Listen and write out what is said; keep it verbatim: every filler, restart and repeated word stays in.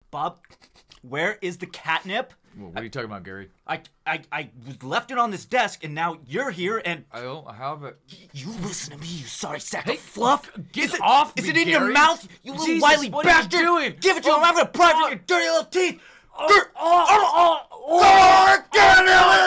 Bob, where is the catnip? Well, what are you talking about, Gary? I, I, I left it on this desk, and now you're here, and... I don't have it. You listen to me, you sorry sack Hey, of fluff. get is it, off Is me, it in Gary. your mouth, you little Jesus, wily what are you bastard? doing? Give it to Oh, him. I'm going to pry oh, from your dirty little teeth. Oh, oh, oh, oh, oh, oh,